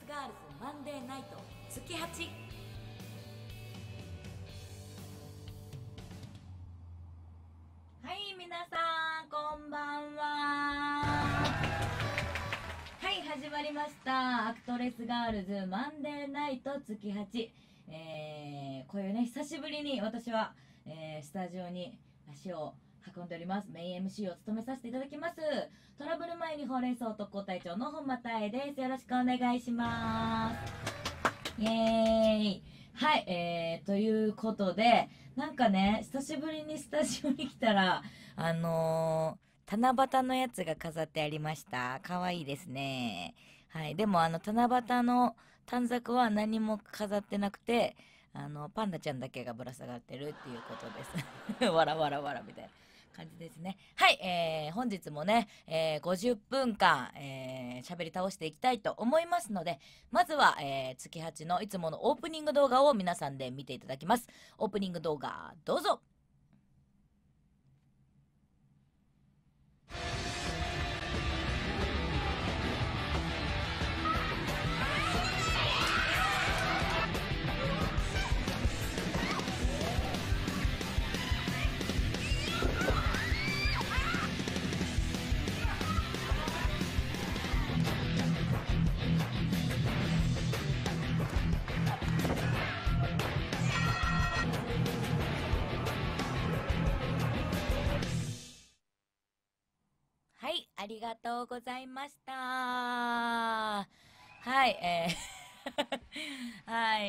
ガールズマンデーナイト月8。はい、皆さんこんばんは。はい、始まりましたアクトレスガールズマンデーナイト月8。こういうね、久しぶりに私は、スタジオに足を運んでおります。メイン MC を務めさせていただきますトラブル前にほうれん草特攻隊長の本間太江です。よろしくお願いします。イエーイ。はい、ということで、なんかね、久しぶりにスタジオに来たら、七夕のやつが飾ってありました。かわいいですね。はい。でも、七夕の短冊は何も飾ってなくて、パンダちゃんだけがぶら下がってるっていうことです。わらわらわらみたいな感じですね。はい。本日もね、50分間、喋り倒していきたいと思いますので、まずは、月8のいつものオープニング動画を皆さんで見ていただきます。オープニング動画、どうぞ。はい、ありがとうございました。はい、はい、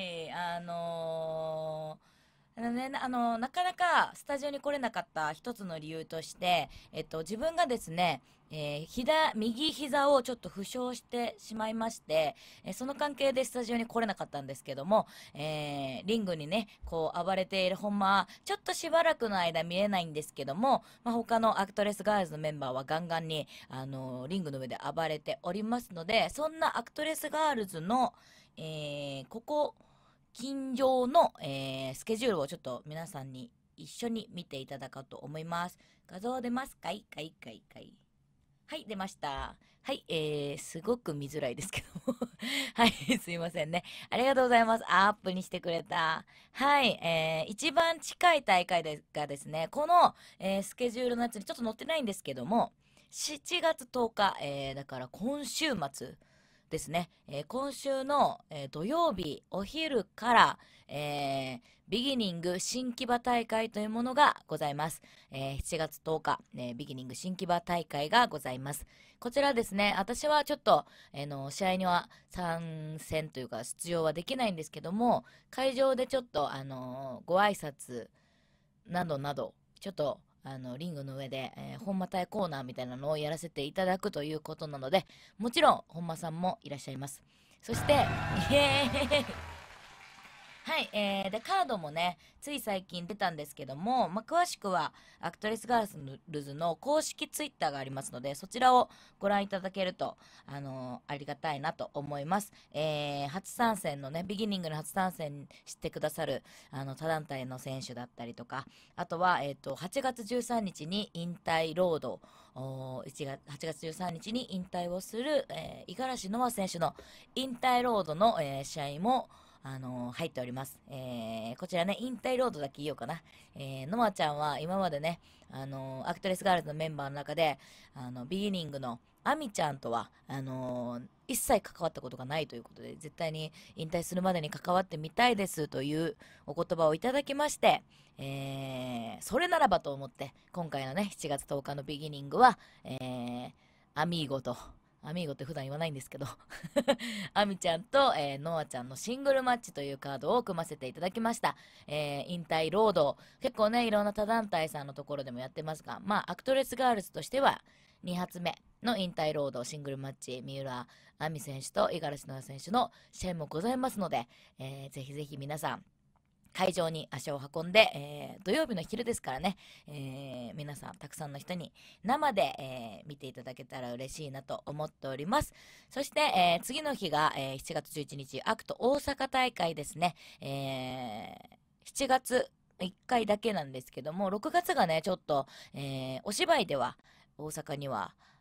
なかなかスタジオに来れなかった一つの理由として、自分がですね、右膝をちょっと負傷してしまいまして、その関係でスタジオに来れなかったんですけども、リングにね、こう暴れているほんま、ちょっとしばらくの間見れないんですけども、他のアクトレスガールズのメンバーはガンガンに、リングの上で暴れておりますので、そんなアクトレスガールズの、ここ、近所の、スケジュールをちょっと皆さんに一緒に見ていただこうと思います。画像出ますかいかいかいかい。はい、出ました。はい、すごく見づらいですけども。はい、すいませんね。ありがとうございます。アップにしてくれた。はい、一番近い大会がですね、この、スケジュールのやつにちょっと載ってないんですけども、7月10日、だから今週末、ですね、今週の、土曜日お昼から、ビギニング新木場大会というものがございます。7月10日、ビギニング新木場大会がございます。こちらですね、私はちょっと、試合には参戦というか出場はできないんですけども、会場でちょっと、ご挨拶などなど、ちょっと、リングの上で、本間対コーナーみたいなのをやらせていただくということなので、もちろん、本間さんもいらっしゃいます。そして、イエーイはい、で、カードもね、つい最近出たんですけども、詳しくは、アクトレスガールズの公式ツイッターがありますので、そちらをご覧いただけると、ありがたいなと思います。初参戦のね、ビギニングの初参戦してくださる、他団体の選手だったりとか、あとは、8月13日に引退ロード、8月13日に引退をする、五十嵐ノア選手の引退ロードの、試合も、入っております。こちらね、引退ロードだけ言おうかな。ノアちゃんは今までね、アクトレスガールズのメンバーの中で、ビギニングのアミちゃんとは、一切関わったことがないということで、絶対に引退するまでに関わってみたいですというお言葉をいただきまして、それならばと思って、今回のね、7月10日のビギニングは、アミーゴと、アミーゴって普段言わないんですけどアミちゃんと、ノアちゃんのシングルマッチというカードを組ませていただきました。引退ロード。結構ね、いろんな他団体さんのところでもやってますが、アクトレスガールズとしては、2発目の引退ロードシングルマッチ、三浦亜美選手と五十嵐ノア選手の試合もございますので、ぜひぜひ皆さん、会場に足を運んで、土曜日の昼ですからね、皆さんたくさんの人に生で、見ていただけたら嬉しいなと思っております。そして、次の日が、7月11日アクト大阪大会ですね、7月1回だけなんですけども、6月がねちょっと、お芝居では大阪には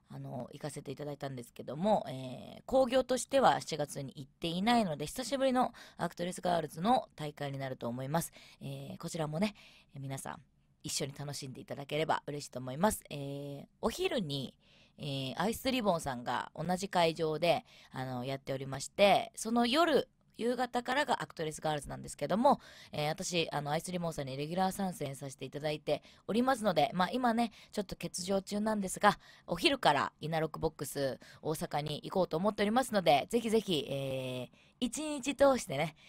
行かせていただいたんですけども、興行としては7月に行っていないので、久しぶりのアクトレスガールズの大会になると思います。こちらもね、皆さん一緒に楽しんでいただければ嬉しいと思います。お昼に、アイスリボンさんが同じ会場でやっておりまして、その夕方からがアクトレスガールズなんですけども、私アイスリボンさんにレギュラー参戦させていただいておりますので、今ねちょっと欠場中なんですが、お昼からイナロックボックス大阪に行こうと思っておりますので、ぜひぜひ、一日通してね、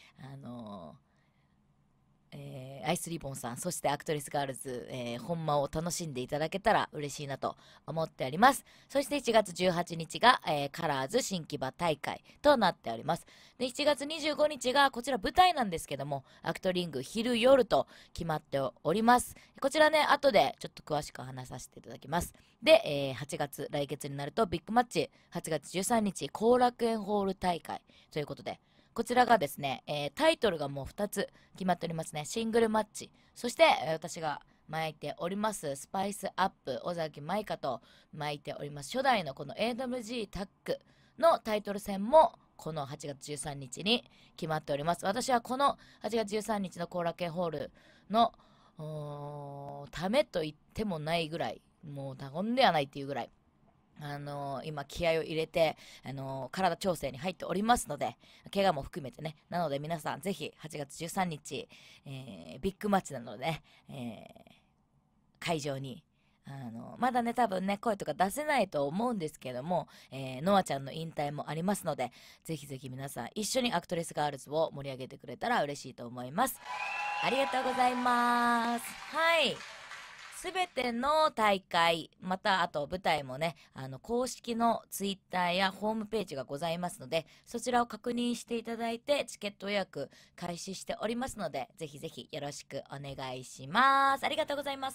アイスリボンさん、そしてアクトレスガールズ、本間を楽しんでいただけたら嬉しいなと思っております。そして1月18日が、カラーズ新木場大会となっております。で、7月25日がこちら舞台なんですけども、アクトリング昼夜と決まっております。こちらね、後でちょっと詳しく話させていただきます。で、8月、来月になるとビッグマッチ、8月13日、後楽園ホール大会ということで、こちらがですね、タイトルがもう2つ決まっておりますね。シングルマッチ。そして、私が巻いております、スパイスアップ、尾崎舞香と巻いております、初代のこの AWG タッグのタイトル戦も、この8月13日に決まっております。私はこの8月13日の後楽園ホールの、ためと言ってもないぐらい、もう他言ではないっていうぐらい、今気合を入れて、体調整に入っておりますので、怪我も含めてね。なので皆さんぜひ8月13日、ビッグマッチなのでね、会場に、まだね多分ね声とか出せないと思うんですけども、ノアちゃんの引退もありますので、ぜひぜひ皆さん一緒にアクトレスガールズを盛り上げてくれたら嬉しいと思います。ありがとうございます。はい。すべての大会、またあと舞台もね、公式のツイッターやホームページがございますので、そちらを確認していただいて、チケット予約開始しておりますので、ぜひぜひよろしくお願いします。ありがとうございます。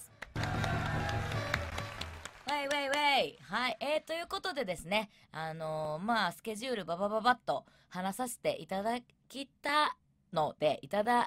ウェイウェイウェイ。はい。ということでですね、スケジュールババババッと話させていただきたので、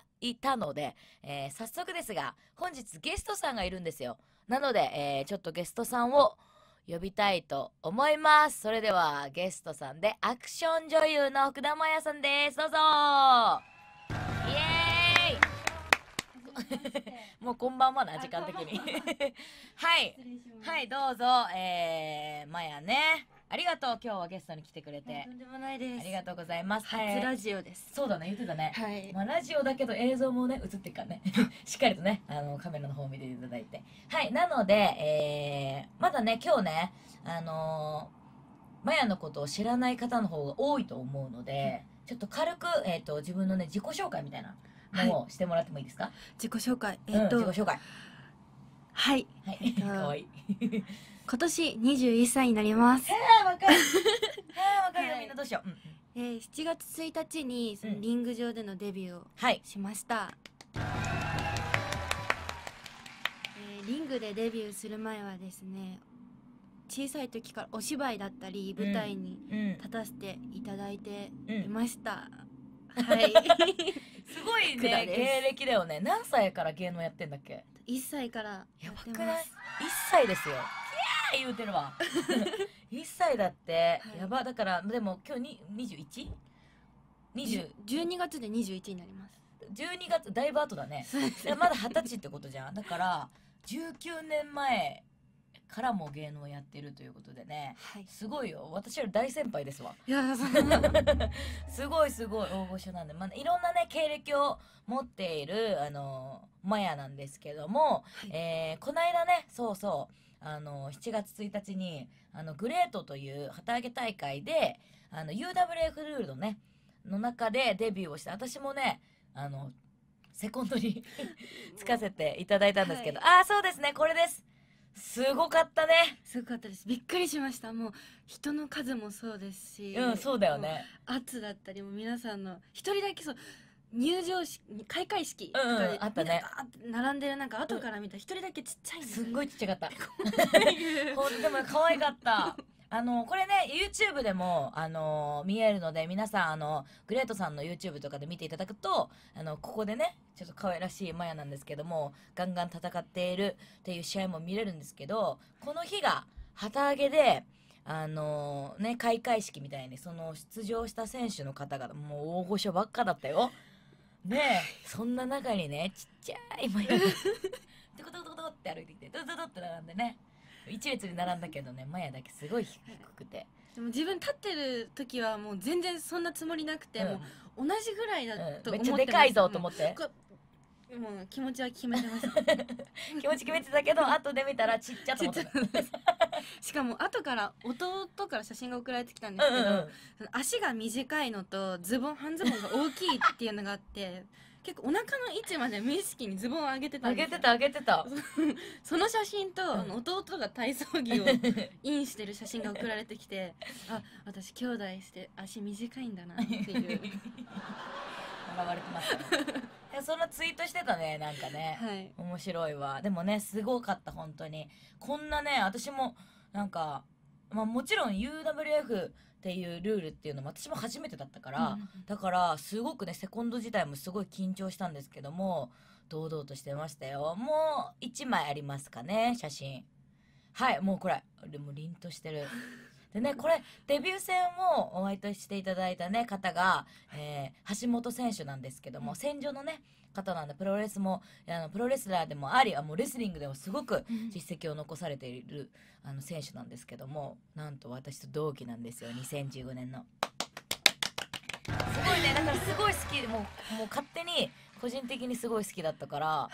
早速ですが、本日ゲストさんがいるんですよ。なので、ちょっとゲストさんを呼びたいと思います。それでは、ゲストさんで、アクション女優の福田麻也さんです。どうぞイエーイもうこんばんはな、時間的に。はい。はい、どうぞ、まやね。ありがとう、今日はゲストに来てくれて。 とんでもないです。 ありがとうございます。 初ラジオです。 そうだね、言ってたね。 はい。 ラジオだけど映像もね、映ってるからね。しっかりとね、カメラの方を見ていただいて。はい、なので、まだね、今日ね、マヤのことを知らない方の方が多いと思うので、ちょっと軽く、自分のね、自己紹介みたいなのをしてもらってもいいですか？ 自己紹介。 自己紹介。 はい。 はい。かわいい。 今年21歳になります。 若い。若いよ、みんなどうしよう。 7月1日にそのリング上でのデビューをしました。リングでデビューする前はですね、小さい時からお芝居だったり舞台に立たせていただいていました。はい。 すごいね、芸歴だよね。何歳から芸能やってんだっけ ？1歳からやってます。 やばくない？ 1 歳ですよ。キャー言うてるわ。1歳だって、はい、やば。だからでも今日に 21？ 12月で21になります。 12月だいぶ後だね。まだ20歳ってことじゃん。だから19年前からも芸能をやってるということでね、はい、すごいよ。私より大先輩ですわ。いやすごいすごい大御所なんで、いろんなね経歴を持っているマヤなんですけども、はい、この間ね、そうそう7月1日にグレートという旗揚げ大会でUWF ルールのねの中でデビューをして、私もねセコンドにつかせていただいたんですけど、はい、そうですね、これです。すごかったね。 すごかったです。びっくりしました。もう人の数もそうですし、 そうだよね。 圧だったりも皆さんの一人だけ入場式、開会式とかで、あったね。 並んでる、なんか後から見た一人だけちっちゃいんですよ。 すんごいちっちゃかった。でも可愛かった。これね YouTube でも見えるので、皆さんグレートさんの YouTube とかで見ていただくとここでねちょっと可愛らしいマヤなんですけども、ガンガン戦っているっていう試合も見れるんですけど、この日が旗揚げで開会式みたいにその出場した選手の方々もう大御所ばっかだったよ。ねえ、そんな中にね、ちっちゃいマヤがトコトコトコトコって歩いてきてドドドって並んでね、一列に並んだけどね、マヤだけすごい低くて、 でも自分立ってる時はもう全然そんなつもりなくて、もう同じぐらいだと思ってました。 めっちゃでかいぞと思って、 もう気持ちは決めてました気持ち決めてたけど後で見たらちっちゃと思ってたしかも後から弟から写真が送られてきたんですけど、その足が短いのと半ズボンが大きいっていうのがあって結構お腹の位置まで無意識にズボンを上げてたんですよ。 上げてたその写真と、弟が体操着をインしてる写真が送られてきてあ、私兄弟して足短いんだなっていう笑われてましたねそんなツイートしてたね、なんかね、 はい、 面白いわ。でもね、すごかった本当に。こんなね、私もなんか、もちろん UWF っていうルールっていうのも私も初めてだったから、だからすごくね、セコンド自体もすごい緊張したんですけども、堂々としてましたよ。もう1枚ありますかね、写真。はい、もうこれでも凛としてるでね、これデビュー戦をお相手していただいたね方が、橋本選手なんですけども、戦場のね方なんで、プロレスもプロレスラーでもあり、もうレスリングでもすごく実績を残されている選手なんですけども、なんと私と同期なんですよ、2015年の。すごいね、だからすごい好きで、もう勝手に個人的にすごい好きだったから、 はい、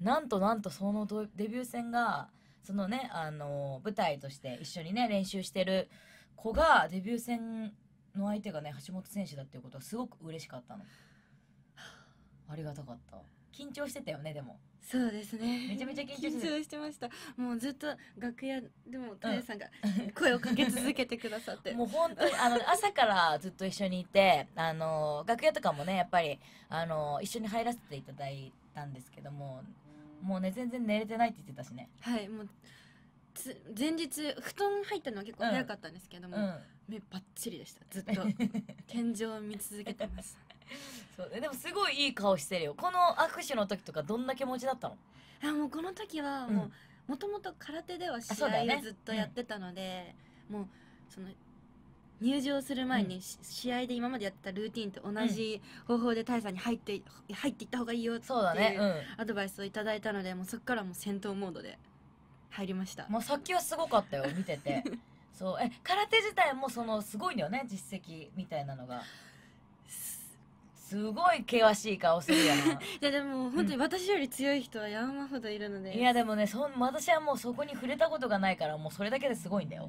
なんとそのデビュー戦がそのね、舞台として一緒にね練習してる子がデビュー戦の相手がね橋本選手だっていうことはすごく嬉しかったの。ありがたかった。緊張してたよね。でもそうですね、 めちゃめちゃ緊張してました。もうずっと楽屋でもタエさんが声をかけ続けてくださってもう本当に朝からずっと一緒にいて、楽屋とかもねやっぱり一緒に入らせていただいたんですけども、もうね全然寝れてないって言ってたしね。 はい、もう前日布団入ったのは結構早かったんですけども、目バッチリでした。ずっと天井を見続けてます。 そうでもすごいいい顔してるよ。この握手の時とかどんな気持ちだったの？ もうこの時はもともと空手では試合をずっとやってたので、もうその入場する前に試合で今までやってたルーティンと同じ方法でタイさんに入っていった方がいいよっていうアドバイスをいただいたので、もうそこからもう戦闘モードで入りました。 もうさっきはすごかったよ、見ててそう空手自体もすごいんだよね、実績みたいなのが。すごい険しい顔するやんいやでも本当に私より強い人は山ほどいるので、 いやでもね、私はもうそこに触れたことがないから、もうそれだけですごいんだよ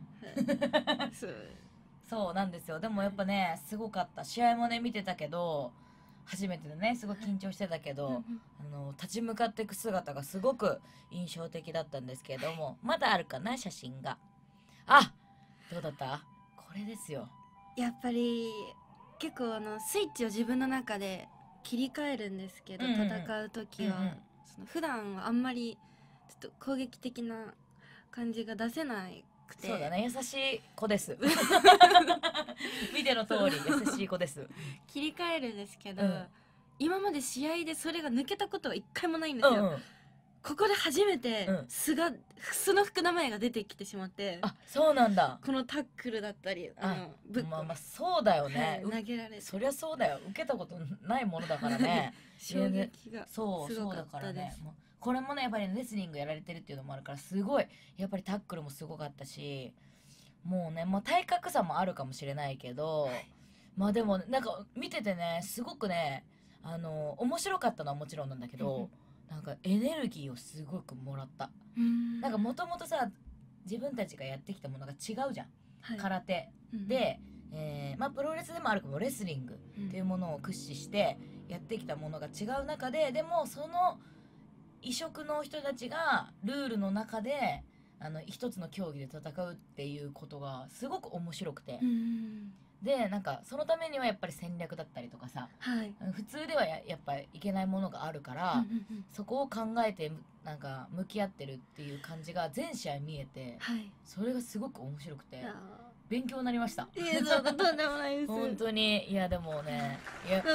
そうなんですよ。でもやっぱねすごかった。試合もね見てたけど、初めてでねすごい緊張してたけど立ち向かっていく姿がすごく印象的だったんですけれども、まだあるかな写真が。どうだった？これですよ。 やっぱり結構スイッチを自分の中で切り替えるんですけど、戦う時は、普段はあんまりちょっと攻撃的な感じが出せなくて。 そうだね、優しい子です見ての通り優しい子です切り替えるんですけど、今まで試合でそれが抜けたことは一回もないんですよ。ここで初めて素の福名前が出てきてしまって。 そうなんだ。 このタックルだったりそうだよね、 投げられて、 そりゃそうだよ、受けたことないものだからね衝撃がすごかったです。 これもねやっぱりレスリングやられてるっていうのもあるから、すごいやっぱりタックルもすごかったし、もうね体格差もあるかもしれないけど、でもなんか見ててねすごくね面白かったのはもちろんなんだけどなんかエネルギーをすごくもらった。なんかもともとさ自分たちがやってきたものが違うじゃん、空手で、プロレスでもあるかもレスリングっていうものを駆使してやってきたものが違う中で、でもその異色の人たちがルールの中で一つの競技で戦うっていうことがすごく面白くて、でなんかそのためにはやっぱり戦略だったりとかさ、普通ではやっぱりいけないものがあるから、そこを考えてなんか向き合ってるっていう感じが全試合見えて、それがすごく面白くて勉強になりました。 とんでもないです本当に。いやでもね、そう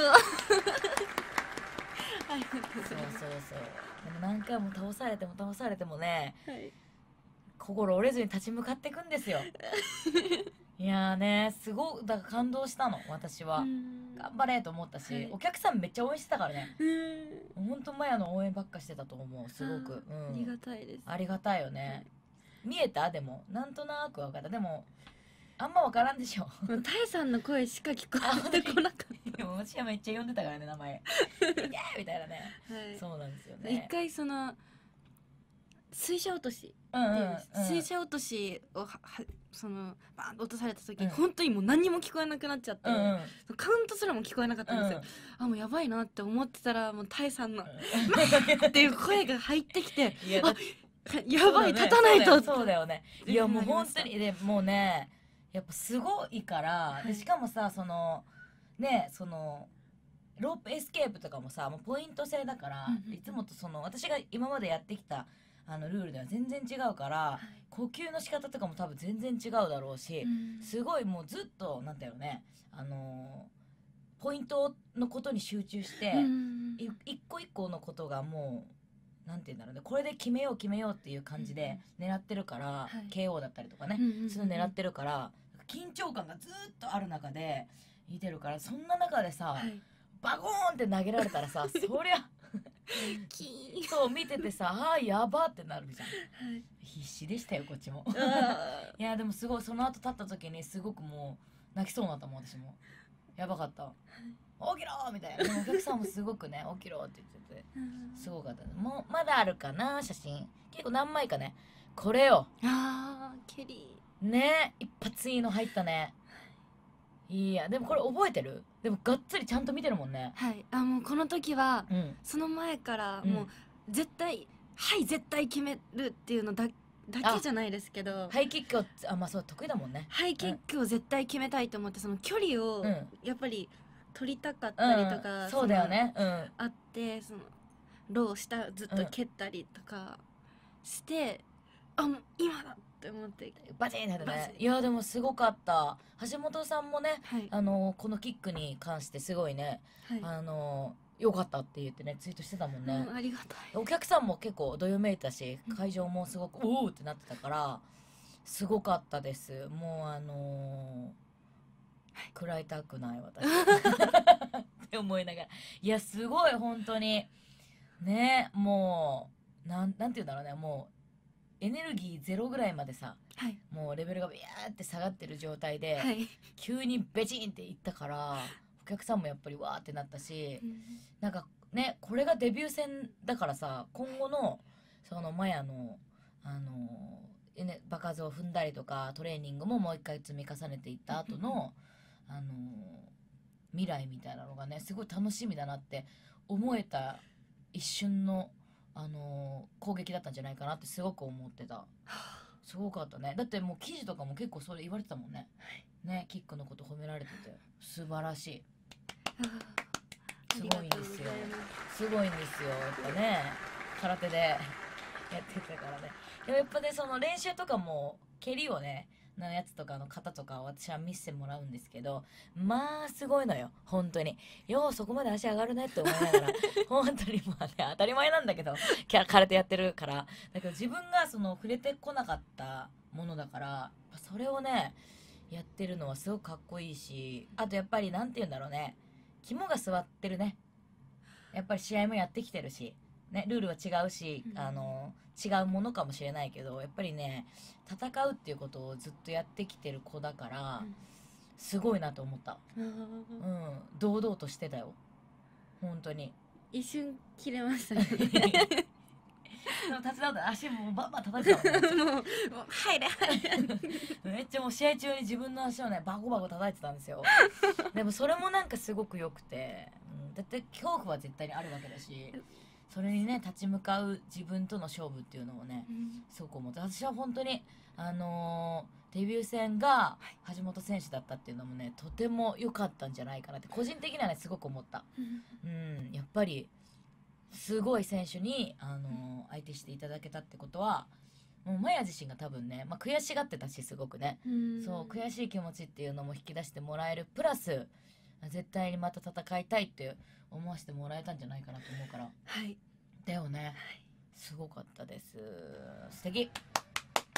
でも何回も倒されてもね、 心折れずに立ち向かっていくんですよ。いやーね、すごいだから感動したの私は。頑張れと思ったし、 はいお客さんめっちゃ応援してたからね。 うんほんとマヤの応援ばっかしてたと思う、すごく。 ありがたいです。 ありがたいよね。見えた？でもなんとなく分かった。でもあんま分からんでしょ。 もうタイさんの声しか聞こえてこなかっでも私はめっちゃ呼んでたからね、名前。イエーイみたいなね。 た。はい。 そうなんですよ一ね。 回その水車落としうんうんっていうんです、 うん水車落としをそのバーンと落とされた時、 うん本当にもう何にも聞こえなくなっちゃって、 うんうんカウントすらも聞こえなかったんですよ、あもうやばいなって思ってたらもうタイさんの「っていう声が入ってきていやあやばい、立たないと。 そうだよね。いやもう本当にでもうね、やっぱすごいから、 はいでしかもさそのねそのロープエスケープとかもさもうポイント制だから、 うんうんうんいつもとその私が今までやってきたルールでは全然違うから、呼吸の仕方とかも多分全然違うだろうし、すごいもうずっとなんだよねポイントのことに集中して、一個一個のことがもうなんて言うんだろうね、これで決めようっていう感じで狙ってるから、 はい KO だったりとかね、そういうの狙ってるから緊張感がずっとある中で見てるから、そんな中でさ、 はいバゴーンって投げられたらさそりゃキーそう見ててさあーやばってなるじゃん。 はい必死でしたよこっちも。 あいやでもすごいその後立った時にすごくもう泣きそうになったもん私も。やばかった。起きろーみたいな。でもお客さんもすごくね起きろって言っててすごかったね。もうまだあるかな写真。結構何枚かね。これよ。 あーケリね一発いいの入ったね。いやでもこれ覚えてる？でもがっつりちゃんと見てるもんね。 ーはいあもうこの時はうん。 その前からうんもう絶対、はい絶対決めるっていうのだけじゃないですけど、 ハイキックをまあそう得意だもんね。 ハイキックを絶対決めたいと思って、その距離をうんやっぱり取りたかったりとか、 そうだよね。うん。 そのあってそのローを下ずっと蹴ったりとかして、あもう今だって思ってバチンってバね。 チンいやでもすごかった。橋本さんもねはいこのキックに関してすごいねはい良かったって言ってねツイートしてたもんね。 ありがたいお客さんも結構どよめいたし会場もすごくおおってなってたからすごかったです。もう食らいたくない私って思いながら、いやすごい本当にね、もうなんて言うんだろうね、もうエネルギーゼロぐらいまでさはいもうレベルがビヤーって下がってる状態で、 はい急にベチンっていったからお客さんもやっぱりわーってなったし、なんかねこれがデビュー戦だからさ、今後のそのマヤの場数を踏んだりとかトレーニングももう一回積み重ねていった後の未来みたいなのがねすごい楽しみだなって思えた一瞬の攻撃だったんじゃないかなってすごく思ってた。すごかったね。だってもう記事とかも結構それ言われてたもんね。ね、キックのこと褒められてて素晴らしい。すごいんですよ。すごいんですよ。やっぱね、空手でやってたからね。でもやっぱね、その練習とかも蹴りをね、のやつとかの型とかを私は見せてもらうんですけど、まあすごいのよ本当に。ようそこまで足上がるねって思いながら本当にまあね当たり前なんだけど空手やってるから、だけど自分がその触れてこなかったものだからそれをねやってるのはすごくかっこいいし、あとやっぱりなんて言うんだろうね、肝が据わってるね。やっぱり試合もやってきてるしね、ルールは違うし、違うものかもしれないけどやっぱりね戦うっていうことをずっとやってきてる子だから、すごいなと思った。堂々としてたよ本当に。 一瞬切れましたねでも立ち直った足もバンバン叩いてたもんもう入れ入れめっちゃもう試合中に自分の足をねバコバコ叩いてたんですよでもそれもなんかすごく良くて、だって恐怖は絶対にあるわけだし、それにね立ち向かう自分との勝負っていうのをね、すごく思って、私は本当にデビュー戦が橋本選手だったっていうのもねとても良かったんじゃないかなって個人的にはねすごく思った。やっぱりすごい選手に相手していただけたってことはもうマヤ自身が多分ね、悔しがってたしすごくね、そう悔しい気持ちっていうのも引き出してもらえるプラス絶対にまた戦いたいって思わせてもらえたんじゃないかなと思うから、 はいだよね、すごかったです。素敵。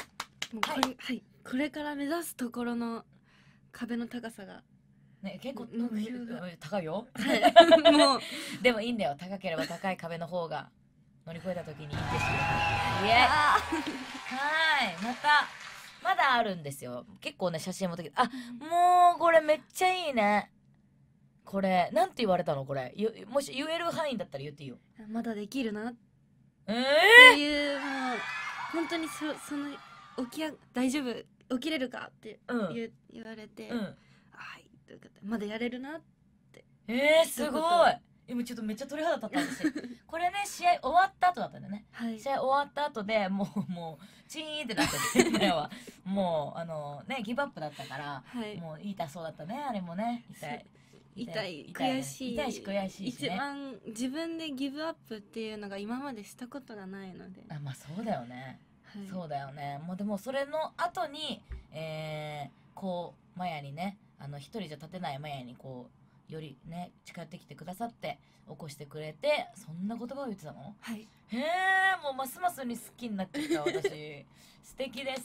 もうこれ、はい、これから目指すところの壁の高さがね、結構目標が高いよ。 はいもうでもいいんだよ、高ければ高い壁の方が乗り越えた時にいいんですよ。イエイ。 あはい、まだあるんですよ。結構ね、写真も撮って、あ、もうこれめっちゃいいね。これなんて言われたのこれ、もし言える範囲だったら言っていいよ。 ーまだできるなっえていう、もう本当にその大丈夫起きれるかってうん言われて、 うん。 はいということでまだやれるな。 すごい。今ちょっとめっちゃ鳥肌立った私。これね、試合終わった後だったんだよね。 はい試合終わった後でもうチーンってなってて、前はもうね、ギブアップだったから、 はいもう痛そうだったね、あれもね。 痛いね悔しい痛いし悔しいし一ね。 番自分でギブアップっていうのが今までしたことがないので、 あ、まあそうだよね。 はい、 そうだよね。もうでもそれの後に、こうマヤにね、一人じゃ立てないマヤにこうよりね近寄ってきてくださって起こしてくれて、そんな言葉を言ってたの？ はい、 へえ、もうますますに好きになってきた私。素敵です。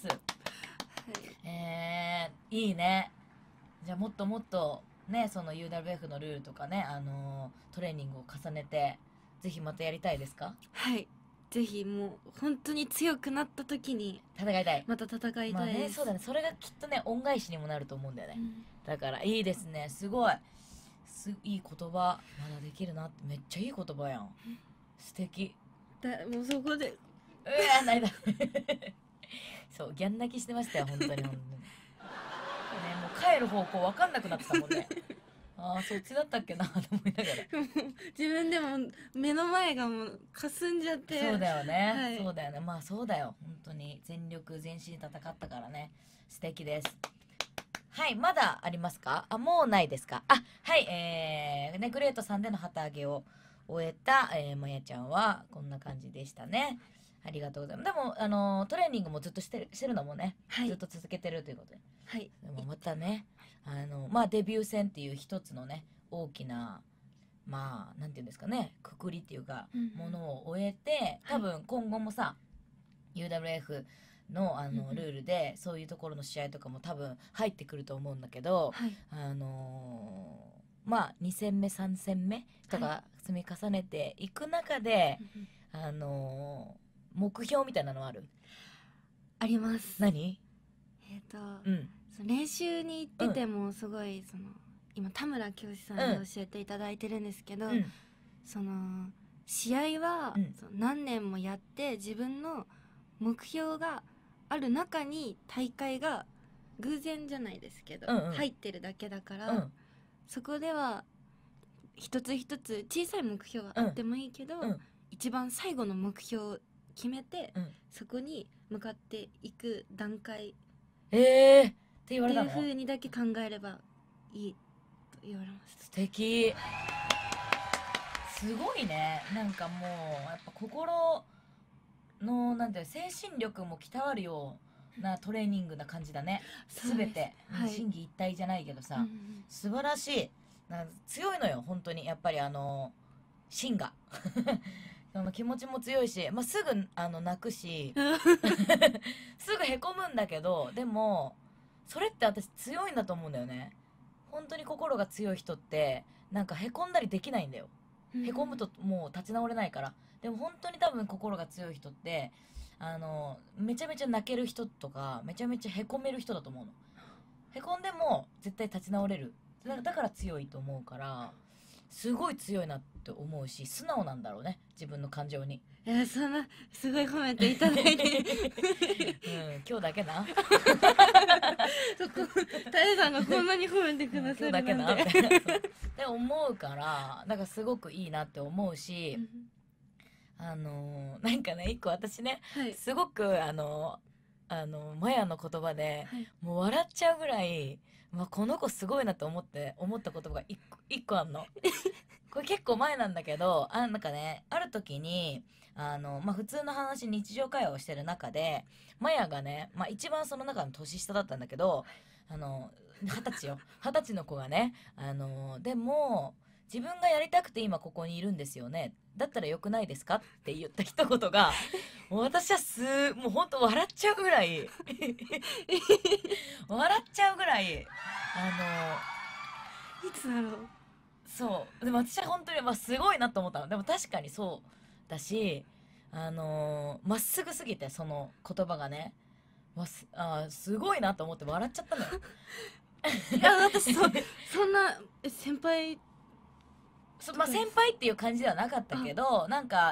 いいね。じゃあもっともっとね、その UWF のルールとかね、トレーニングを重ねてぜひまたやりたいですか？ はい、ぜひもう本当に強くなった時に戦いたい。 また戦いたいです。 まあね、そうだね。それがきっとね、恩返しにもなると思うんだよね。 うんだからいいですね。すごい。いい言葉。まだできるなって、めっちゃいい言葉やん。素敵。 もうそこで泣いた。そう、ギャン泣きしてましたよ、本当に本当に。ね、もう帰る方向わかんなくなってたもんね。ああ、そっちだったっけなと思いながら。 自分でも目の前がもう霞んじゃってそうだよね、 はい、 そうだよね。まあそうだよ、本当に全力全身戦ったからね。素敵です。はい、まだありますか？あ、もうないですか？あ、はい、ね、グレートさんでの旗揚げを終えた、まやちゃんはこんな感じでしたね。ありがとうございます。でもトレーニングもずっとしてるのもね、 はい、 ずっと続けてるということで、 はい、 でもまたね、まあデビュー戦っていう一つのね、大きな、まあなんていうんですかね、くくりっていうか、ものを終えて、多分今後もさ、UWF のルールでそういうところの試合とかも多分入ってくると思うんだけど、 はい、 まあ2戦目3戦目とか積み重ねていく中で、目標みたいなのある？ あります。 何？うん、 その練習に行っててもすごい今田村教師さんに教えていただいてるんですけど、その試合は、その何年もやって自分の目標がある中に大会が偶然じゃないですけど、入ってるだけだから、そこでは一つ一つ小さい目標はあってもいいけど、一番最後の目標を決めて、そこに向かっていく段階って言わってれたの？ いう風にだけ考えればいいと言われました。 素敵。すごいね。なんかもうやっぱ心のなんていう精神力も鍛わるようなトレーニングな感じだね。すべて、 はい、 心技一体じゃないけどさ、素晴らしい。強いのよ本当に。やっぱり芯がその気持ちも強いし、まあ、すぐ泣くしすぐへこむんだけど、でもそれって私強いんだと思うんだよね。本当に心が強い人ってなんかへこんだりできないんだよ。へこむともう立ち直れないから。でも本当に多分心が強い人ってめちゃめちゃ泣ける人とかめちゃめちゃへこめる人だと思うの。へこんでも絶対立ち直れる。だから強いと思うから、すごい強いなって思うし、素直なんだろうね、自分の感情に。 そんなすごい褒めていただいて今日だけなタエさんがこんなに褒めてくださるなんて今日だけなって思うから、だからすごくいいなって思うし、なんかね、一個私ね、すごくマヤの言葉で、もう笑っちゃうぐらい、この子すごいなって思った言葉が一個あんのこれ結構前なんだけど、なんかね、ある時に普通の話、日常会話をしてる中でマヤがね、一番その中の年下だったんだけど、20歳の子がね、でも自分がやりたくて今ここにいるんですよね、だったらよくないですかって言った一言がもう私はもうほんと笑っちゃうぐらい笑っちゃうぐらいいつだろう。 そうでも私は本当に、まあ、すごいなと思ったの。でも確かにそうだし、まっすぐすぎてその言葉がね、すごいなと思って笑っちゃったのよ。 いや私そんな先輩まあ、先輩っていう感じではなかったけど、なんか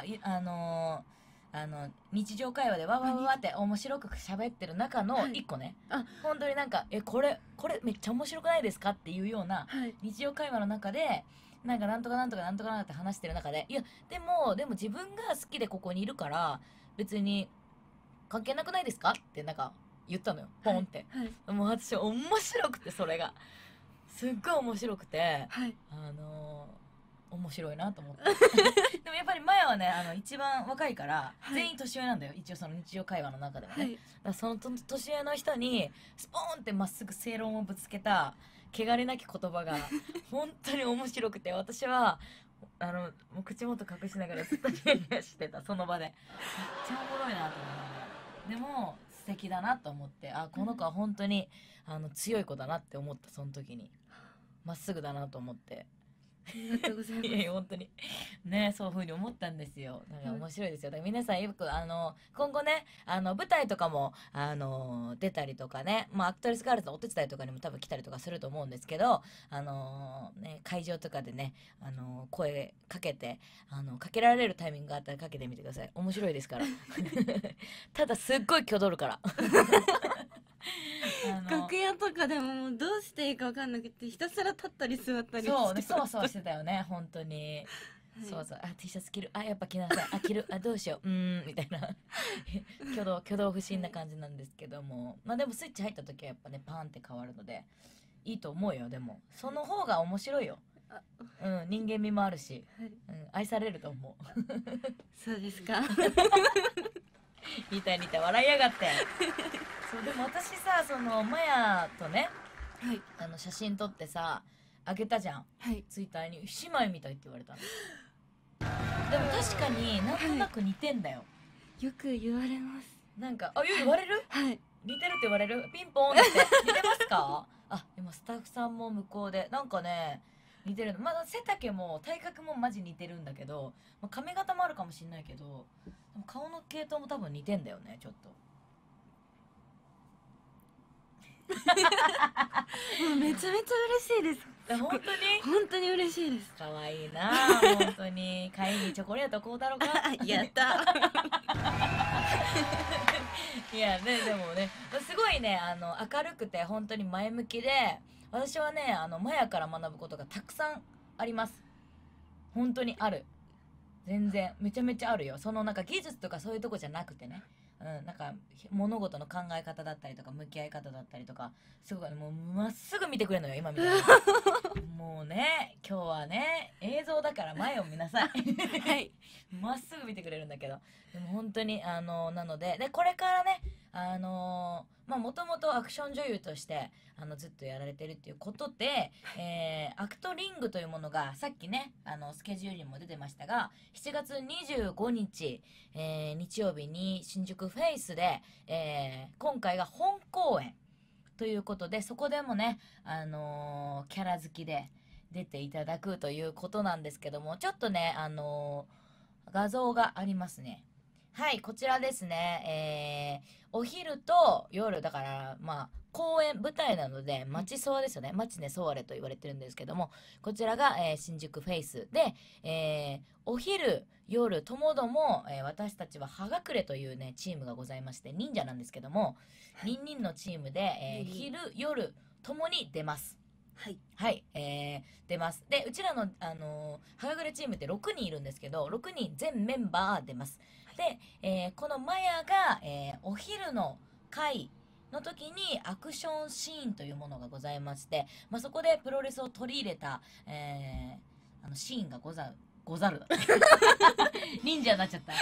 日常会話でわわわわって面白く喋ってる中の一個ね、 はい、 本当になんかこれめっちゃ面白くないですかっていうような日常会話の中で、なんかなんとかなんとかなんとかなんって話してる中で、いやでも自分が好きでここにいるから別に関係なくないですかってなんか言ったのよ、ポンって、 はいはい、 もう私面白くて、それがすっごい面白くて、 はい、 面白いなと思ってでもやっぱりマヤはね一番若いから、はい、全員年上なんだよ、一応その日常会話の中ではね、はい、だからその年上の人にスポーンってまっすぐ正論をぶつけた汚れなき言葉が本当に面白くて、私はもう口元隠しながらずっとニヤニヤしてた、その場でめっちゃおもろいなと思って、でも素敵だなと思って、この子は本当に強い子だなって思った。その時にまっすぐだなと思って、 ありがとうございます。 いや本当にね、そういう風に思ったんですよ。だから面白いですよ。だから皆さんよく今後ね舞台とかも出たりとかね、まあアクトレスガールズのお手伝いとかにも多分来たりとかすると思うんですけど、ね、会場とかでね声かけてかけられるタイミングがあったらかけてみてください。面白いですからただすっごい挙動るから楽屋とかでももうどうしていいか分かんなくてひたすら立ったり座ったりして、 そうでそわそわしてたよね本当に、はい、そうそう、T シャツ着る、やっぱ着なさい、着る、どうしよう、みたいな挙動不審な感じなんですけども、まあでもスイッチ入った時はやっぱねパーンって変わるのでいいと思うよ。でもその方が面白いよ。人間味もあるし、はい、愛されると思うそうですか似た笑いやがってそうでも私さ、そのマヤとね、はい、写真撮ってさあげたじゃん、はい、ツイッターに姉妹みたいって言われたの。でも確かになんとなく似てんだよ、はい、 よく言われます。 なんか言われる、はい、似てるって言われる、ピンポンって似てますか今スタッフさんも向こうでなんかね似てるの。まだ背丈も体格もマジ似てるんだけど、まあ、髪型もあるかもしれないけど顔の系統も多分似てんだよねちょっともうめちゃめちゃ嬉しいです。 本当に嬉しいです。 可愛いな本当に。帰りにチョコレート買うたろかやったいやね、でもねすごいね明るくて本当に前向きで、私はねマヤから学ぶことがたくさんあります。本当にある、全然めちゃめちゃあるよ。そのなんか技術とかそういうとこじゃなくてね、なんか物事の考え方だったりとか向き合い方だったりとか、すごいもうまっすぐ見てくれるのよ今みたいなもうね今日はね映像だから前を見なさいはいまっすぐ見てくれるんだけど、でも本当になのでこれからねまあもともとアクション女優としてずっとやられてるっていうことで、アクトリングというものがさっきねスケジュールにも出てましたが、7月25日、日曜日に新宿フェイスで、今回が本公演ということで、そこでもねキャラ好きで出ていただくということなんですけども、ちょっとね画像がありますね。はい、こちらですね、お昼と夜だからまあ公演舞台なのでマチソワですよね、マチネソワレと言われてるんですけども、こちらが、新宿フェイスで、お昼夜ともども、私たちははがくれというねチームがございまして、忍者なんですけども、ニンニンのチームで、昼夜ともに出ます。はい、はい、出ます。でうちらの、はがくれチームって6人いるんですけど、6人全メンバー出ます。で、このマヤが、お昼の会の時にアクションシーンというものがございまして、まあ、そこでプロレスを取り入れた、シーンがござる忍者になっちゃった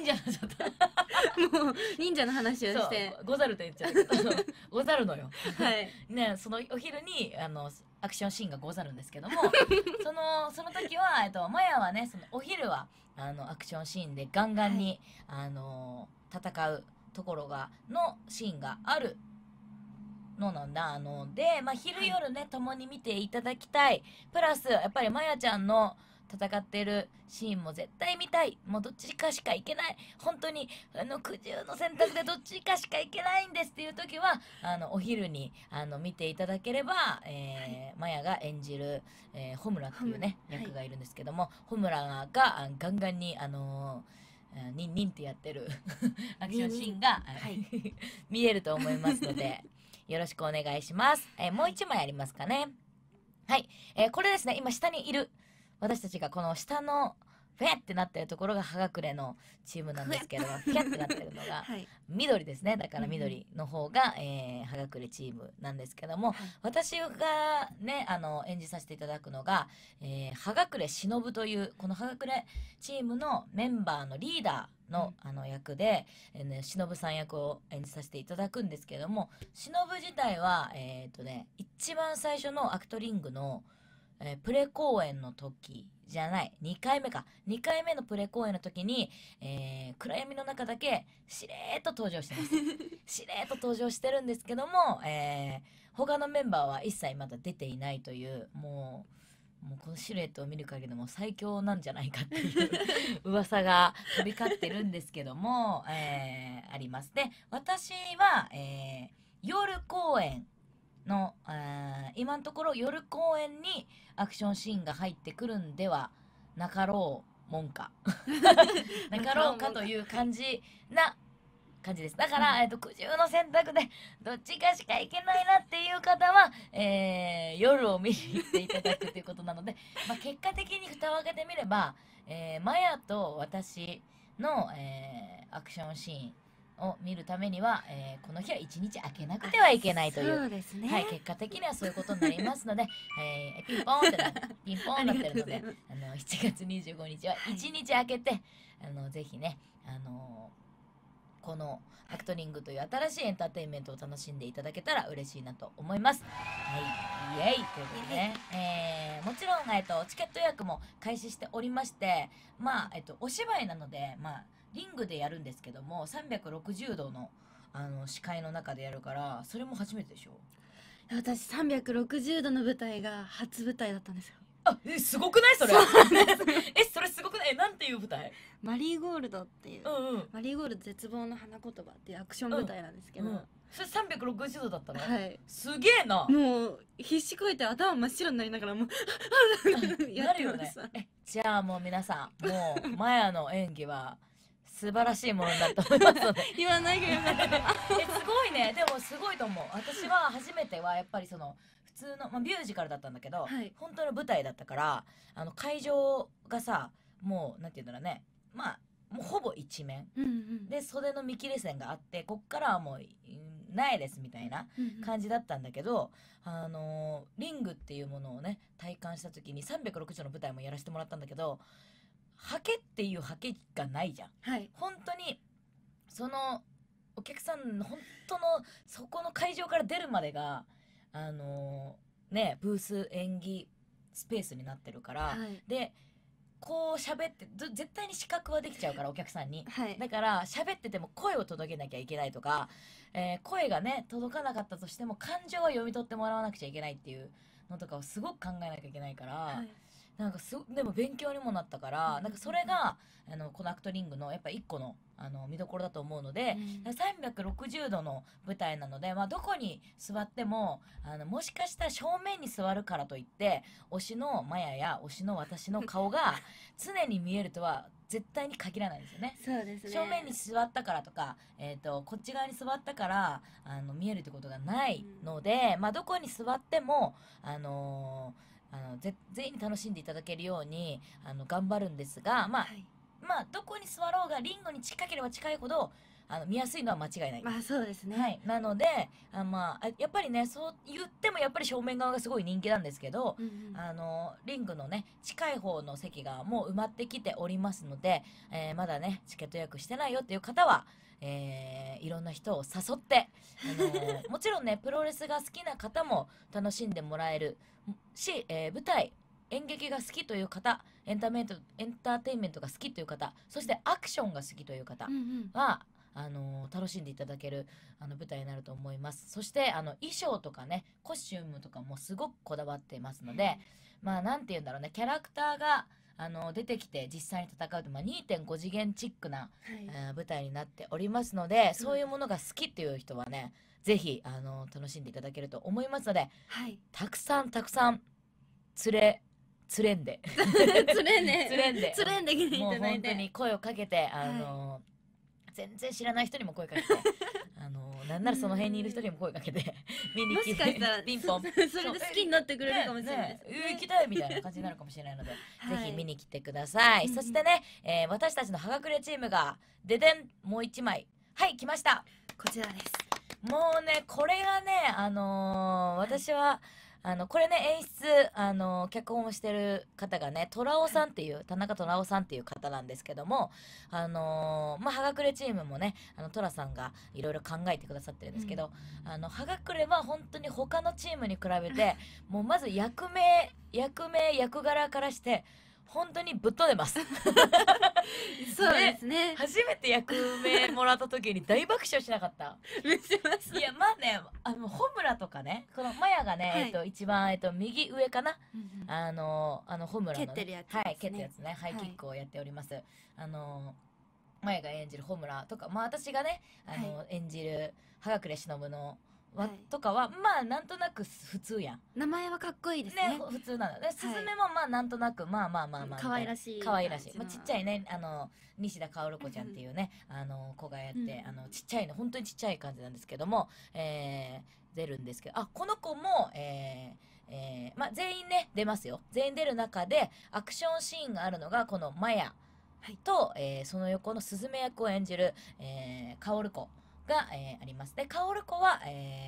もう忍者の話をしてござると言っちゃったけどござるのよはいね、そのお昼にアクションシーンがござるんですけどもそのその時はマヤはね、そのお昼はアクションシーンでガンガンに、戦うところのシーンがあるのなんだで、まあ、昼夜ね、共に見ていただきたい。プラスやっぱりマヤちゃんの戦ってるシーンも絶対見たい。もうどっちかしかいけない。本当に苦渋の選択でどっちかしかいけないんですっていう時はお昼に見ていただければ、マヤが演じる、ホムラっていうね役がいるんですけども、ホムラがガンガンにニンニンってやってるアクションシーンが、見えると思いますのでよろしくお願いします。もう一枚ありますかね。はい、これですね、今下にいる私たちがこの下のフェってなってるところが葉隠れのチームなんですけども、フェってなってるのが緑ですね。だから緑の方が、葉隠れチームなんですけども、私がね演じさせていただくのが、葉隠れ忍というこの葉隠れチームのメンバーのリーダーの役で、忍さん役を演じさせていただくんですけども、忍自体は一番最初のアクトリングのプレ公演の時じゃない、2回目のプレ公演の時に、暗闇の中だけしれーっと登場してますしれーっと登場してるんですけども、他のメンバーは一切まだ出ていないという、もうこのシルエットを見る限りでも最強なんじゃないかっていう噂が飛び交ってるんですけども、あります。で、私は、夜公演の今のところ夜公演にアクションシーンが入ってくるんではなかろうもんかなかろうかという感じです。だから、苦渋の選択でどっちかしかいけないなっていう方は、夜を見に行っていただくということなので、まあ、結果的に蓋を開けてみれば、マヤと私の、アクションシーンを見るためには、この日は一日空けなくてはいけないという、 そうですね、 はい、結果的にはそういうことになりますので、ピンポンってピンポンになってるので7月25日は一日空けて、ぜひねこのアクトリングという新しいエンターテインメントを楽しんでいただけたら嬉しいなと思います。はい、イエイということでね、もちろん、チケット予約も開始しておりまして、まあ、お芝居なので、まあ、リングでやるんですけども、360度の視界の中でやるから、それも初めてでしょ。 私360度の舞台が初舞台だったんですよ。 あ、すごくないそれそれすごくない。なんていう舞台？ マリーゴールドっていう、 うんうん、 マリーゴールド絶望の花言葉っていうアクション舞台なんですけど、 それ360度だったの？ はい、 すげえな。 もう必死こいて頭真っ白になりながらもうやるよね。じゃあもう皆さん、もうマヤの演技は素晴らしいものだと思いますので言わないがよかったすごいね。でもすごいと思う。私は初めてはやっぱりその普通の、まあ、ミュージカルだったんだけど、本当の舞台だったから会場がさ、もうなんていうんだろうね、まあもうほぼ一面、で袖の見切り線があって、こっからはもうないですみたいな感じだったんだけど、リングっていうものをね体感した時に360度の舞台もやらせてもらったんだけど、ハケっていうハケがないじゃん、本当にそのお客さんの本当のそこの会場から出るまでがね、ブース演技スペースになってるから、でこう喋って絶対に視覚はできちゃうからお客さんに、だから喋ってても声を届けなきゃいけないとか、声がね届かなかったとしても感情は読み取ってもらわなくちゃいけないっていうのとかをすごく考えなきゃいけないから、なんかでも勉強にもなったから、なんかそれがこのアクトリングのやっぱ一個の見どころだと思うので、360度の舞台なので、まあ、どこに座ってももしかしたら正面に座るからといって推しのマヤや推しの私の顔が常に見えるとは絶対に限らないですよね。 そうですね。 正面に座ったからとか、こっち側に座ったから見えるってことがないので、まあ、どこに座っても全員に楽しんでいただけるように頑張るんですが、まあどこに座ろうがリングに近ければ近いほど見やすいのは間違いない。 まあそうですね。 なのでやっぱりね、そう言ってもやっぱり正面側がすごい人気なんですけど、リングのね近い方の席がもう埋まってきておりますので、まだねチケット予約してないよっていう方は、いろんな人を誘ってもちろんねプロレスが好きな方も楽しんでもらえるし、舞台演劇が好きという方、エンターテインメントが好きという方、そしてアクションが好きという方は、楽しんでいただける舞台になると思います。そして衣装とかね、コスチュームとかもすごくこだわっていますので、まあなんて言うんだろうね、キャラクターが出てきて実際に戦うと、2.5 次元チックな、舞台になっておりますので、そういうものが好きっていう人はね、ぜひ楽しんでいただけると思いますので、たくさんつれんでつれんで来ていもうただいて、 本当に声をかけて全然知らない人にも声かけてなんならその辺にいる人にも声かけて見にも来てしかしたらピンポンそれで好きになってくれるかもしれないですね。 行きたいみたいな感じになるかもしれないので、 はいぜひ見に来てください。 うんうんそしてね、私たちのはがくれチームがででん、もう一枚来ました。 こちらです。 もうねこれがね私はこれね演出脚本をしてる方がね虎尾さんっていう田中虎尾さんっていう方なんですけども、はがくれチームもね虎さんがいろいろ考えてくださってるんですけど、はがくれは本当に他のチームに比べてもうまず役柄からして本当にぶっ飛んでますそうですね。 初めて役名もらった時に大爆笑しなかった。 しました。 いやまあねホムラとかね、このマヤがね、一番右上かな、ホムラの、ね、 蹴ってるやつですね。 はい、蹴ってるやつね、ハイキックをやっております。マヤが演じるホムラとか、私がね演じるはがくれしのぶのとかはまあなんとなく普通やん。 名前はかっこいいですね。 普通なので、スズメもまあなんとなくまあ可愛らしい、 ちっちゃいね西田薫子ちゃんっていうね子がやって、ちっちゃいの本当にちっちゃい感じなんですけども、出るんですけど、この子も全員ね出ますよ。全員出る中でアクションシーンがあるのがこのマヤと、その横のスズメ役を演じる薫子が、あります。で薫子は、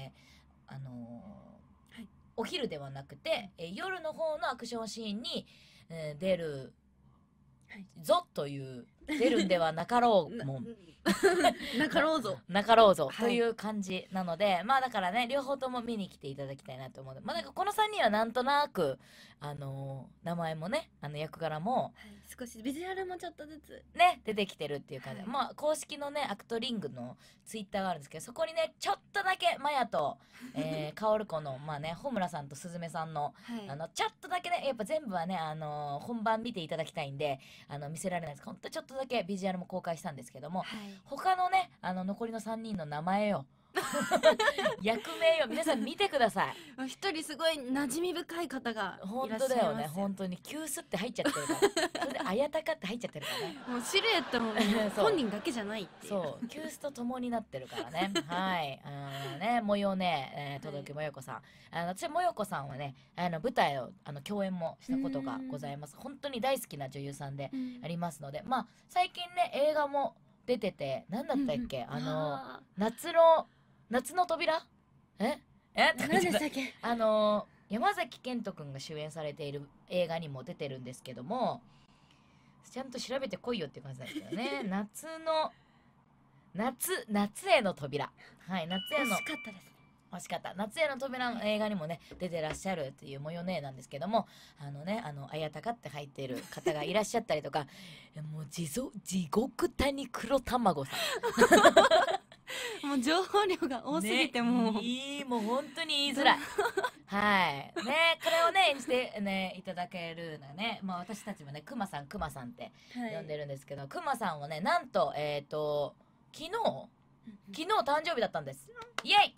お昼ではなくて、夜の方のアクションシーンに、出るぞという出るんではなかろうもんなかろうぞという感じなので、まあだからね両方とも見に来ていただきたいなと思うので、なんかこの3人はなんとなく名前もね役柄も、 少しビジュアルもちょっとずつね出てきてるっていう感じで、公式のねアクトリングのツイッターがあるんですけど、そこにねちょっとだけマヤと薫子の穂村さんとすずめさんの、ちょっとだけね、やっぱ全部はね本番見ていただきたいんで見せられないです。ほんとちょっとだけビジュアルも公開したんですけども、他のね残りの3人の名前よ役名よ、皆さん見てください。 一人すごい馴染み深い方が本いらっしゃいます当だよね、本当に急須って入っちゃってるからそれであやたかって入っちゃってるからねもうシルエットも本人だけじゃないっていうそう急須と共になってるからねはい模様ね、届けもよこさん、私もよこさんはね舞台を共演もしたことがございます。本当に大好きな女優さんでありますので、最近ね映画も出てて、何だったっけ、夏の扉何でしたっけ山崎賢人くんが主演されている映画にも出てるんですけども、ちゃんと調べてこいよっていう感じなんですけどね夏への扉、夏への惜しかったですね。 惜しかった。夏への扉の映画にもね出てらっしゃるっていう模様ねなんですけども、あやたかって入っている方がいらっしゃったりとかもう地獄谷黒卵さんもう情報量が多すぎてもう、 もう本当に言いづらいはいね、これをね演じてねいただけるのね、私たちもねくまさんって呼んでるんですけど、くまさんはねなんと昨日誕生日だったんです。イエイおめで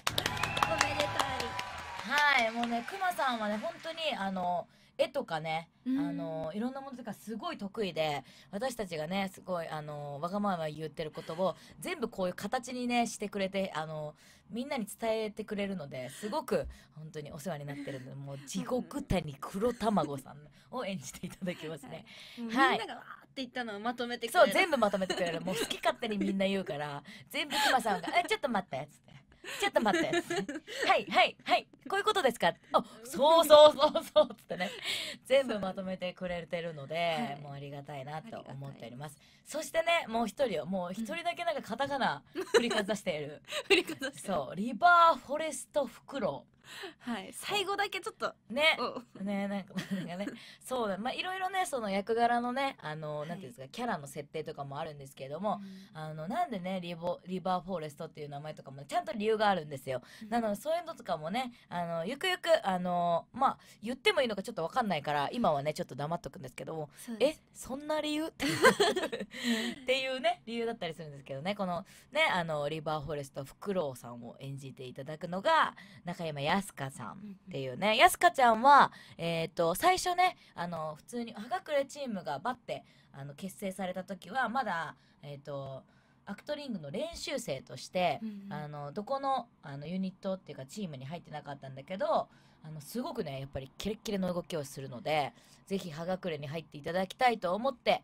たい。 もうねくまさんはね本当に絵とかねいろんなものとかすごい得意で、私たちがねすごいわがまま言ってることを全部こういう形にねしてくれてみんなに伝えてくれるので、すごく本当にお世話になってるので、もう地獄谷黒卵さんを演じていただきますね。 みんながわーって言ったのをまとめてくれる。 そう全部まとめてくれる。もう好き勝手にみんな言うから全部くまさんがちょっと待ってっつってちょっと待ってはいこういうことですか、そうつってね全部まとめてくれてるので、もうありがたいなと思っております。そしてねもう一人だけなんかカタカナ振りかざしているそうリバーフォレストフクロウはい、最後だけちょっとねなんかねそうだ、まあいろいろねその役柄のねなんていうんですか、キャラの設定とかもあるんですけれども、なんでねリバーフォレストっていう名前とかもちゃんと理由があるんですよ。なのでそういうのとかもねゆくゆくまあ言ってもいいのかちょっとわかんないから今はねちょっと黙っとくんですけども、そんな理由っていうね理由だったりするんですけどね、このねリバーフォレストフクロウさんを演じていただくのが中山やすかさんっていうね、やすかちゃんは最初ね普通にはがくれチームがバッて結成された時はまだアクトリングの練習生として、どこのユニットっていうかチームに入ってなかったんだけどすごくねやっぱりキレッキレの動きをするのでぜひはがくれに入っていただきたいと思って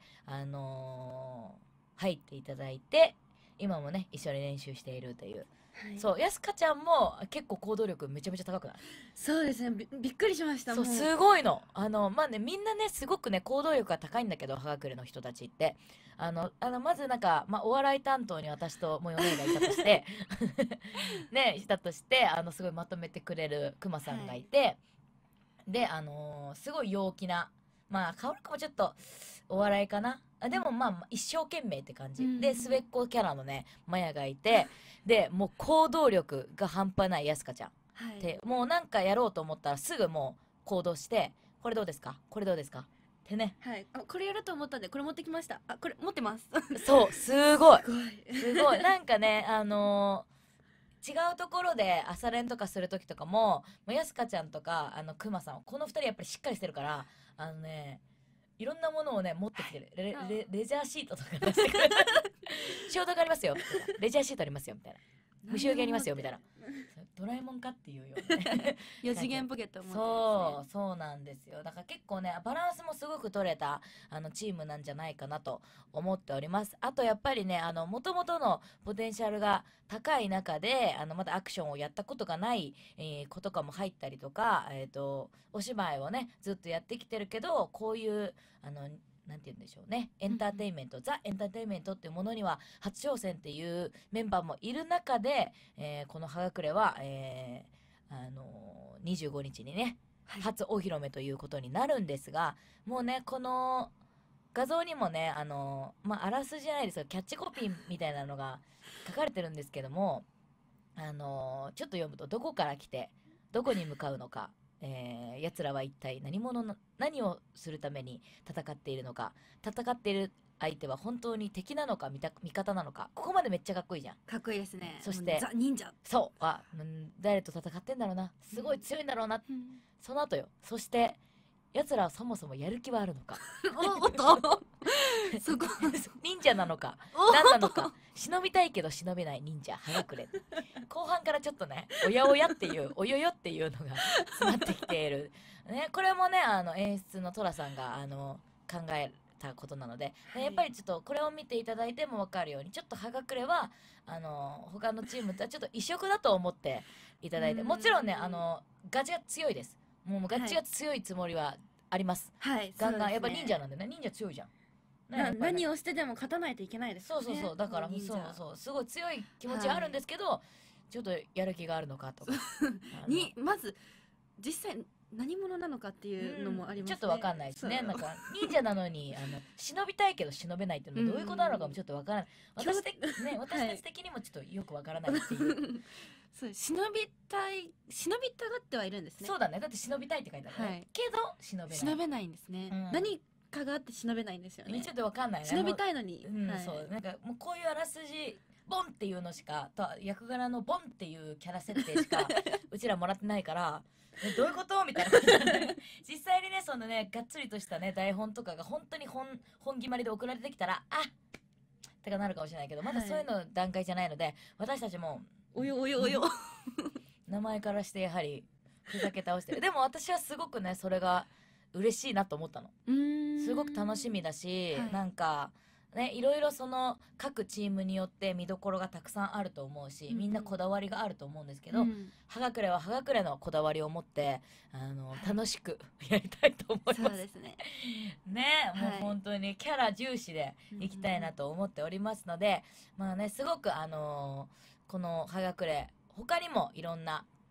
入っていただいて今もね一緒に練習しているという、そうやすかちゃんも結構行動力めちゃめちゃ高くない？ そうですね、びっくりしました。 そうすごいのまあねみんなねすごくね行動力が高いんだけどはがくれの人たちってまずなんか、まあ、お笑い担当に私ともよねがいたとしてねいたとしてすごいまとめてくれるくまさんがいて、ですごい陽気な、まあ薫子もちょっとお笑いかな、でもまあ一生懸命って感じ、で末っ子キャラのねマヤがいてでもう行動力が半端ないやすかちゃん、でもうなんかやろうと思ったらすぐもう行動してこれどうですかこれどうですかってね、 これやると思ったんでこれ持ってきました、これ持ってますそうすごいすごいなんかね違うところで朝練とかする時とかもやすかちゃんとかくまさんこの2人やっぱりしっかりしてるからいろんなものをね持ってきてるレジャーシートとか出してくる消毒ありますよレジャーシートありますよみたいな虫除けありますよみたいなドラえもんかっていうような 4次元ポケットを持ってますね。そうなんですよ。だから結構ねバランスもすごく取れたチームなんじゃないかなと思っております。あとやっぱりねもともとのポテンシャルが高い中でまだアクションをやったことがない、子とかも入ったりとか、お芝居をねずっとやってきてるけどこういうなんて言うんでしょうねエンターテインメント、ザ・エンターテインメントっていうものには初挑戦っていうメンバーもいる中で、このはがくれは、25日にね、初お披露目ということになるんですがもうねこの画像にもねまああらすじじゃないですがキャッチコピーみたいなのが書かれてるんですけどもちょっと読むとどこから来てどこに向かうのか奴らは一体何をするために戦っているのか、戦っている相手は本当に敵なのか味方なのか、ここまでめっちゃかっこいいじゃん。 かっこいいですね。 そしてザ・忍者、 そう誰と戦ってんだろうな、すごい強いんだろうな、その後よ。そして奴らはそもそもやる気はあるのかおっとそこ忍者なのか何なのか、忍びたいけど忍べない忍者はがくれ。後半からちょっとねおやおやっていうおよよっていうのが詰まってきている、ね、これもね演出の寅さんが考えたことなので、やっぱりちょっとこれを見ていただいても分かるようにちょっとはがくれは他のチームとはちょっと異色だと思っていただいて、もちろんねガチが強いです。もうガチが強いつもりはあります、ガンガンやっぱ忍者なんでね、忍者強いじゃん。 何をしてでも勝たないといけないですね。 そうだからそうすごい強い気持ちはあるんですけど、ちょっとやる気があるのかとかにまず実際何者なのかっていうのもありますね、 ちょっとわかんないですね。なんか忍者なのに忍びたいけど忍べないっていうのはどういうことなのかもちょっとわからない、私たち的にもちょっとよくわからないっていうそう忍びたがってはいるんですね。 そうだね、だって忍びたいって書いてあるね、けど忍べないんですね、何かがあって忍べないんですよね。 ちょっとわかんないね、 忍びたいのに、 そうなんかもうこういうあらすじボンっていうのしかと役柄のボンっていうキャラ設定しかうちらもらってないからどういうことみたいな実際にねそのねがっつりとしたね台本とかが本当に本決まりで送られてきたらってかなるかもしれないけど、まだそういうの段階じゃないので、私たちもおよ名前からしてやはりふざけ倒してる。でも私はすごくねそれが嬉しいなと思ったの。すごく楽しみだし、なんかね、いろいろその各チームによって見どころがたくさんあると思うし、みんなこだわりがあると思うんですけど、はがくれははがくれのこだわりを持って楽しくやりたいと思います。 そうですね。 ね、もう本当にキャラ重視でいきたいなと思っておりますので、まあねすごくこのはがくれ他にもいろんな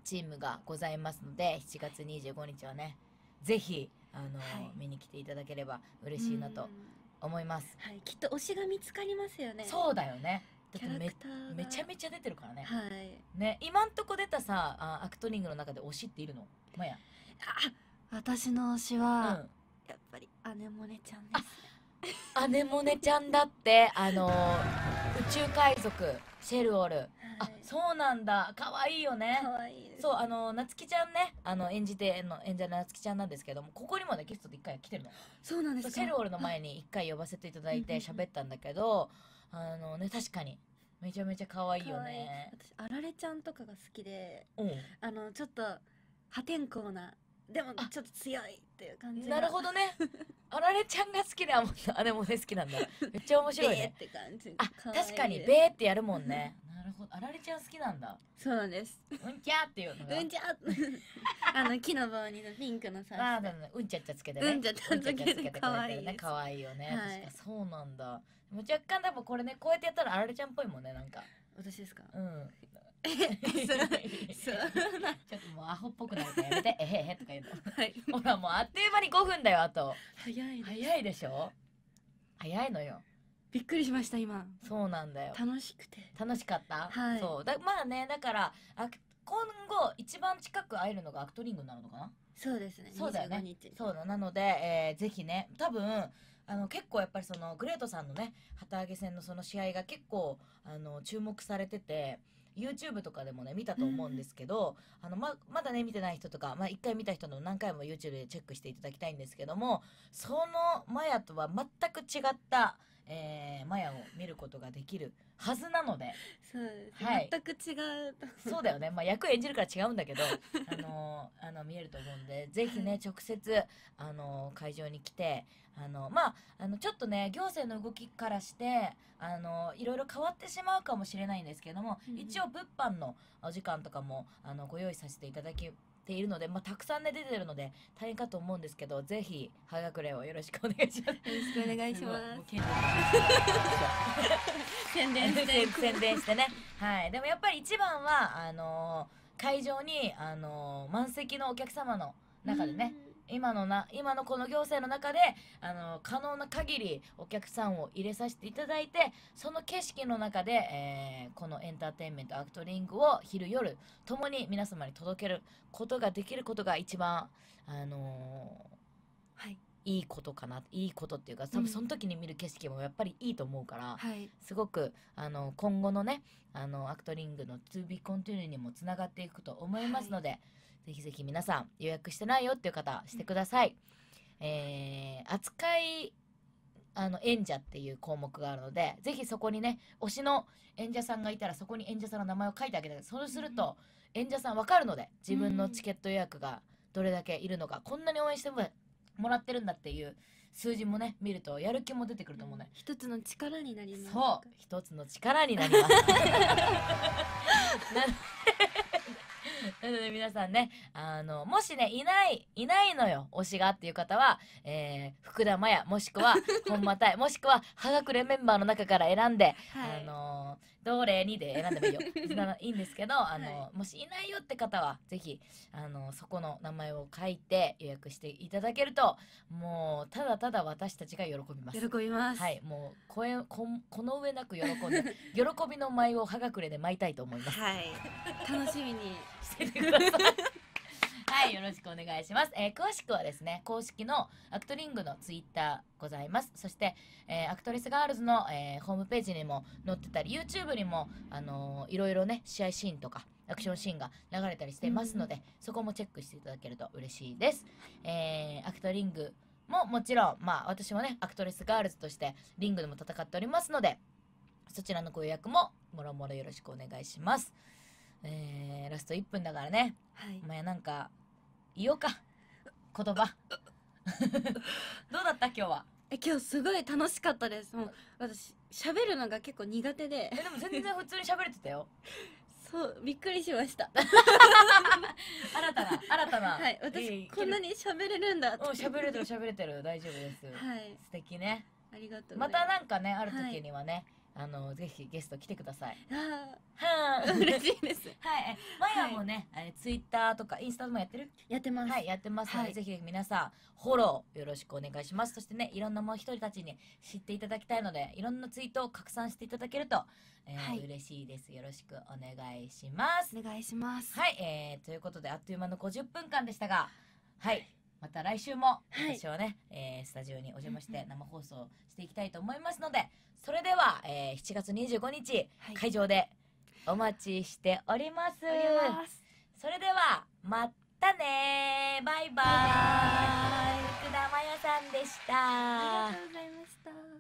チームがございますので、7月25日はねぜひ見に来ていただければ嬉しいなと思います。 はい、きっと推しが見つかりますよね。 そうだよね。だってめちゃめちゃ出てるからね。ね、今んとこ出たさアクトリングの中で推しっているの？まや。 私の推しは、やっぱりアネモネちゃんです。 アネモネちゃんだって、宇宙海賊シェルオル。そうなんだ。可愛いよね。 可愛いです。 そう、なつきちゃんね、演者のなつきちゃんなんですけども、ここにもねゲストで1回来てるの。 そうなんですか。 シェルオルの前に1回呼ばせていただいて喋ったんだけど、ね、確かにめちゃめちゃ可愛いよね。 私あられちゃんとかが好きで、ちょっと破天荒な、でもちょっと強いっていう感じ。 なるほどね。あられちゃんが好きであれもね好きなんだ。めっちゃ面白いね。 ベーって感じ。 確かにベーってやるもんね。なるほど。あられちゃん好きなんだ。 そうなんです。 うんちゃっていうのが。 うんちゃ木の棒にピンクのさ。 うんちゃっちゃつけてね。 うんちゃっちゃつけて可愛いね。 可愛いよね。確かそうなんだ。若干多分これねこうやってやったらあられちゃんっぽいもんねなんか。 私ですか？ うん。ちょっともうアホっぽくなるからやめて、えへへとか言うの。ほらもうあっという間に5分だよあと。早いでしょ？早いのよ。 びっくりしました今。 そうなんだよ。 楽しくて。 楽しかった？ はい。 そうまあねだから今後一番近く会えるのがアクトリングなのかな？ そうですね。 そうだよね。そうだなので、ぜひね多分結構やっぱりそのグレートさんのね旗揚げ戦のその試合が結構注目されてて。YouTube とかでもね見たと思うんですけど、まだね見てない人とか、1回見た人の何回も YouTube でチェックしていただきたいんですけども、そのマヤとは全く違った、マヤを見ることができるはずなので、 そうです、はい、全く違う。 そうだよね、役演じるから違うんだけど見えると思うんで、ぜひね直接会場に来てちょっとね行政の動きからしていろいろ変わってしまうかもしれないんですけども、一応物販のお時間とかもご用意させていただきているので、たくさんね出てるので大変かと思うんですけど、ぜひ葉隠れをよろしくお願いします。 よろしくお願いします。宣伝してね。はい。でもやっぱり一番は会場に満席のお客様の中でね。今のこの行政の中で可能な限りお客さんを入れさせていただいて、その景色の中で、このエンターテインメントアクトリングを昼夜ともに皆様に届けることができることが一番いいことかな。いいことっていうか多分その時に見る景色もやっぱりいいと思うから、すごく今後のねアクトリングの To be continue にもつながっていくと思いますので、ぜひぜひ皆さん予約してないよっていう方してください。扱い演者っていう項目があるので、ぜひそこにね推しの演者さんがいたらそこに演者さんの名前を書いてあげて、そうすると演者さん分かるので、自分のチケット予約がどれだけいるのか、こんなに応援してもらってるんだっていう数字もね見るとやる気も出てくると思うね。 一つの力になります。 そう、一つの力になりますなので皆さんねもしねいないのよ推しがっていう方は、福田麻也もしくは本間太もしくは葉隠れメンバーの中から選んで、どれにで選んでもいいよいいんですけどもしいないよって方はぜひそこの名前を書いて予約していただけると、もうただただ私たちが喜びます。 喜びます。 はい、もうこの上なく喜んで喜びの舞を葉隠れで舞いたいと思います。 はい、楽しみにしててくださいはい、よろしくお願いします。詳しくはですね公式のアクトリングのツイッターございます。そして、アクトレスガールズの、ホームページにも載ってたり YouTube にも、いろいろね試合シーンとかアクションシーンが流れたりしていますので、そこもチェックしていただけると嬉しいです。アクトリングももちろん私もねアクトレスガールズとしてリングでも戦っておりますので、そちらのご予約ももろもろよろしくお願いします。ラスト1分だからね、お前なんか言おうか言葉どうだった今日は？ 今日すごい楽しかったです。もう私喋るのが結構苦手で。 でも全然普通に喋れてたよそうびっくりしました新たなはい、私こんなに喋れるんだって。 喋れてる大丈夫です。はい、素敵ね。 ありがとう。 またなんかねある時にはねぜひゲスト来てください。 あはー嬉しいです。 はい、マヤもね、ツイッターとかインスタもやってる？ やってます。 はい、やってますので、 はいぜひ皆さんフォローよろしくお願いします。そしてね、いろんなもう一人たちに知っていただきたいので、いろんなツイートを拡散していただけると、 はい嬉しいです。よろしくお願いします。 お願いします。 はい、ということであっという間の50分間でしたが、はい、また来週もはい私はね、スタジオにお邪魔して生放送していきたいと思いますので、それでは、7月25日、 はい会場でお待ちしております。 おります。 それではまたねー、バイバイ。福田真代さんでした。 ありがとうございました。